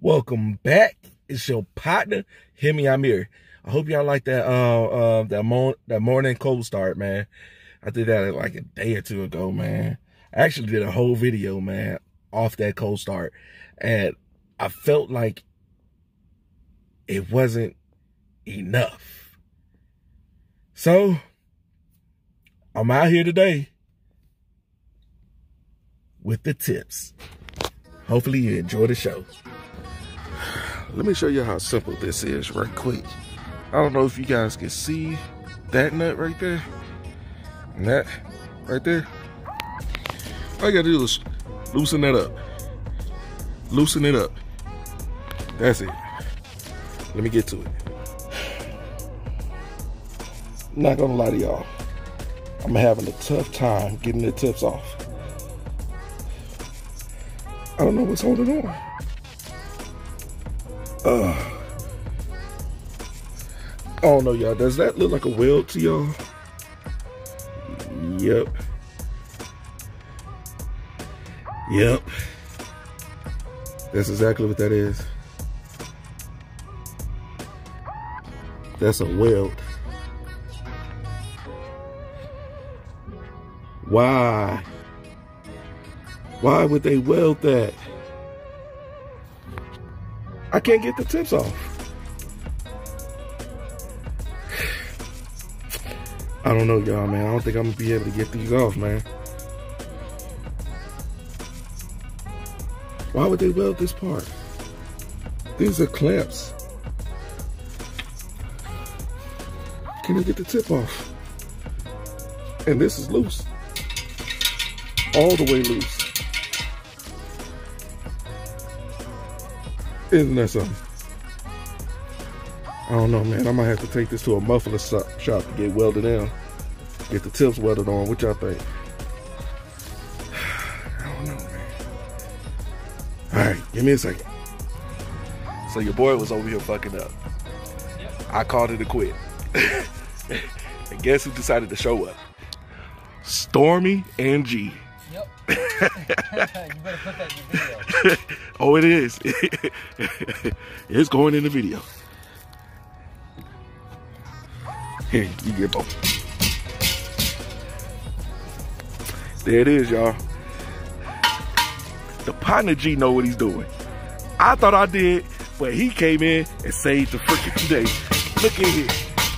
Welcome back. It's your partner, Hemi Amir. I hope y'all like that that morning cold start, man. I did that like a day or two ago, man. I actually did a whole video, man, off that cold start. And I felt like it wasn't enough. So, I'm out here today with the tips. Hopefully you enjoy the show. Let me show you how simple this is right quick. I don't know if you guys can see that nut right there. And that right there. All you gotta do is loosen that up. Loosen it up. That's it. Let me get to it. I'm not gonna lie to y'all. I'm having a tough time getting the tips off. I don't know what's holding on. I don't know, y'all. Does that look like a weld to y'all? Yep. Yep. That's exactly what that is. That's a weld. Why? Why would they weld that? I can't get the tips off. I don't know, y'all, man. I don't think I'm gonna be able to get these off, man. Why would they weld this part? These are clamps. Can I get the tip off? And this is loose. All the way loose. Isn't that something? I don't know, man. I might have to take this to a muffler shop to get welded down. Get the tips welded on. What y'all think? I don't know, man. All right, give me a second. So your boy was over here fucking up. I called it a quit. And guess who decided to show up? Stormy and G. Yep. You better put that in the video. Oh, it is. It's going in the video. Here, you get both. There it is, y'all. The partner G know what he's doing. I thought I did, but he came in and saved the freaking day. Look at here.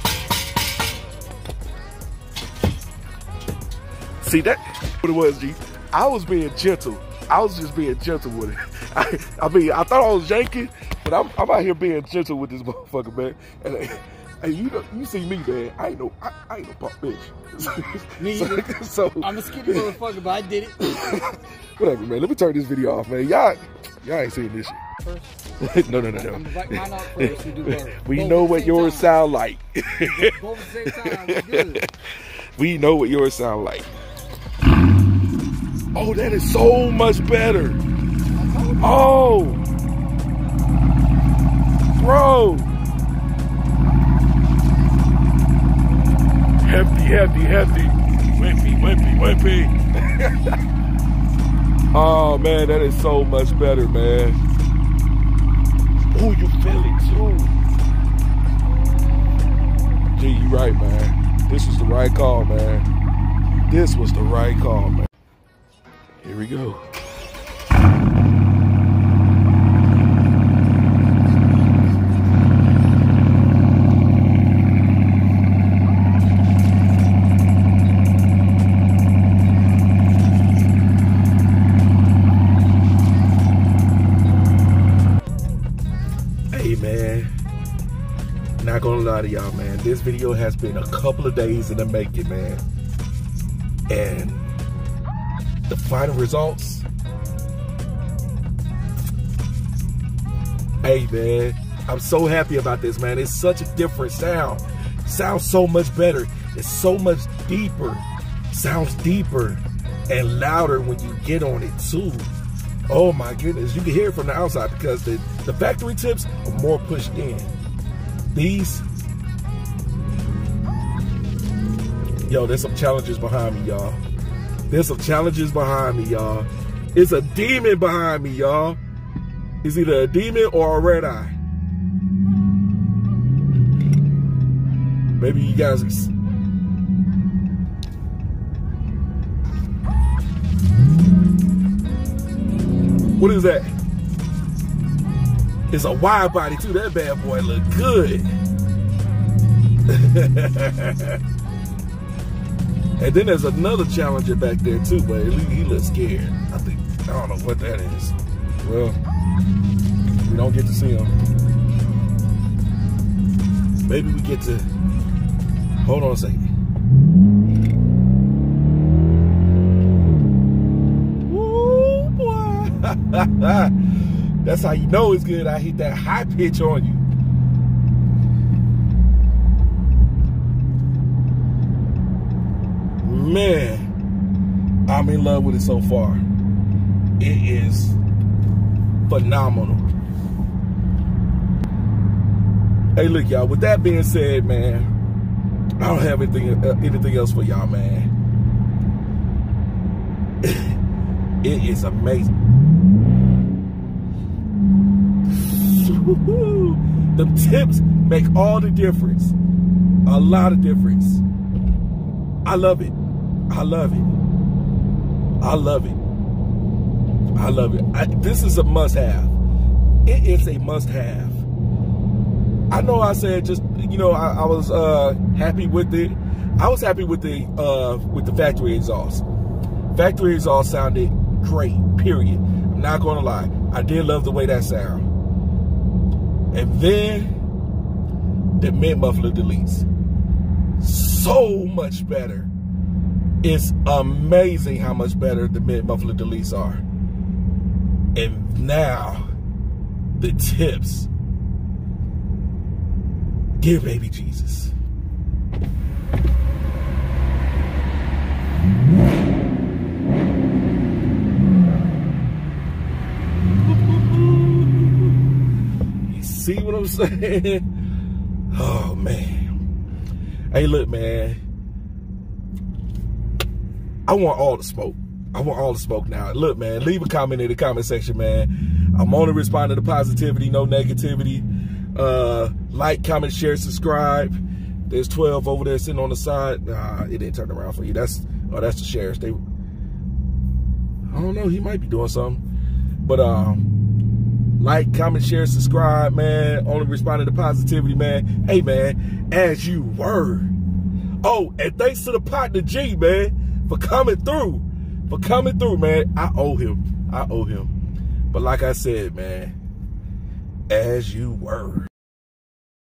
See that? What it was, G? I was being gentle. I was just being gentle with it. I mean, I thought I was yanking, but I'm out here being gentle with this motherfucker, man. And you see me, man. I ain't no punk bitch. Me either. So I'm a skinny motherfucker, but I did it. Whatever, man. Let me turn this video off, man. Y'all ain't seen this shit. First? No. I'm gonna write mine out first. You do both. We Both know at the what same yours time. sound like. Both at the same time. We good. We know what yours sound like. Oh, that is so much better. Oh, bro. Hefty. Wimpy. Oh, man, that is so much better, man. Oh, you feel it, too. Gee, you right, man. This was the right call, man. This was the right call, man. Here we go. Hey, man. Not gonna lie to y'all, man. This video has been a couple of days in the making, man. And the final results, hey, man, I'm so happy about this, man. It's such a different sound. Sounds so much better. It's so much deeper. Sounds deeper and louder when you get on it too. Oh my goodness, you can hear it from the outside because the factory tips are more pushed in. These, yo, there's some challenges behind me, y'all. There's some challenges behind me, y'all. It's a demon behind me, y'all. It's either a demon or a red eye. Maybe you guys. What is that? It's a wide body too. That bad boy look good. And then there's another challenger back there too, but he looks scared. I don't know what that is. Well, we don't get to see him. Maybe we get to, hold on a second. Woo, boy. That's how you know it's good. I hit that high pitch on you. Man, I'm in love with it so far. It is phenomenal. Hey, look, y'all, with that being said, man, I don't have anything else for y'all, man. It is amazing. The tips make all the difference. A lot of difference. I love it. I love it. I love it. I love it. This is a must-have. It is a must-have. I know I said just, you know, I was happy with it. I was happy with the factory exhaust. Factory exhaust sounded great, period. I'm not going to lie. I did love the way that sound. And then the mid muffler deletes. So much better. It's amazing how much better the mid muffler deletes are. And now the tips. Give baby Jesus. You see what I'm saying? Oh man. Hey, look, man. I want all the smoke. I want all the smoke now. Look, man, leave a comment in the comment section, man. I'm only responding to positivity, no negativity. Like, comment, share, subscribe. There's 12 over there sitting on the side. Nah, it didn't turn around for you. That's the shares. I don't know. He might be doing something. But like, comment, share, subscribe, man. Only responding to positivity, man. Hey, man, as you were. Oh, and thanks to the partner G, man, for coming through. For coming through, man. I owe him. I owe him. But like I said, man, as you were.